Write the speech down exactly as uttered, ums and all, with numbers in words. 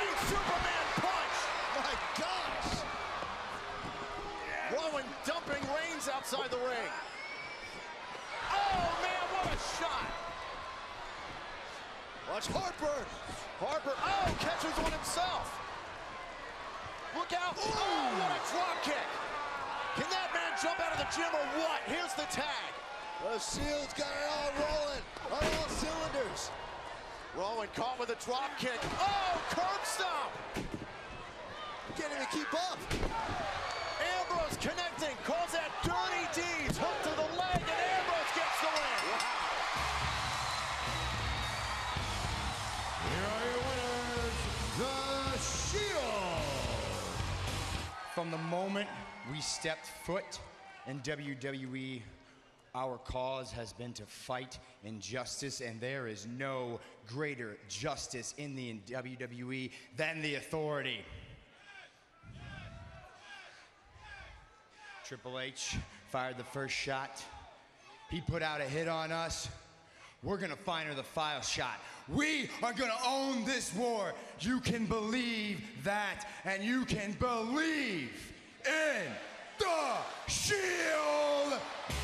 Running Superman punch! My gosh! Rowan dumping Reigns outside the ring. Oh man, what a shot! Watch Harper! Harper, oh, catches one himself. Look out! Ooh. Oh, what a drop kick! Can that man jump out of the gym or what? Here's the tag. The Shield's got it all rolling on all cylinders. Rowan caught with a drop kick. Oh, curb stomp! Can't even keep up. Ambrose connecting, calls that dirty deeds, hook to the leg, and Ambrose gets the win. Here are your winners, The Shield. From the moment we stepped foot in W W E, our cause has been to fight injustice, and there is no greater justice in the W W E than the Authority. Triple H fired the first shot. He put out a hit on us. We're gonna find her the final shot. We are gonna own this war. You can believe that, and you can believe in the Shield.